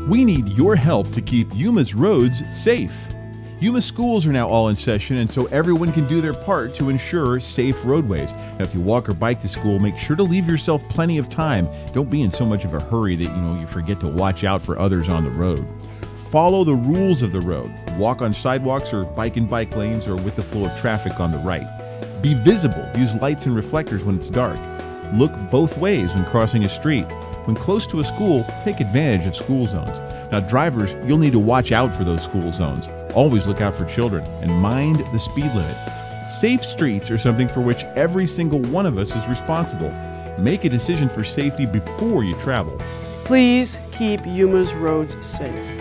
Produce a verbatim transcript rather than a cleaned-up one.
We need your help to keep Yuma's roads safe. Yuma schools are now all in session, and so everyone can do their part to ensure safe roadways. Now, if you walk or bike to school, make sure to leave yourself plenty of time. Don't be in so much of a hurry that you know you forget to watch out for others on the road. Follow the rules of the road. Walk on sidewalks or bike in bike lanes or with the flow of traffic on the right. Be visible. Use lights and reflectors when it's dark. Look both ways when crossing a street. When close to a school, take advantage of school zones. Now, drivers, you'll need to watch out for those school zones. Always look out for children and mind the speed limit. Safe streets are something for which every single one of us is responsible. Make a decision for safety before you travel. Please keep Yuma's roads safe.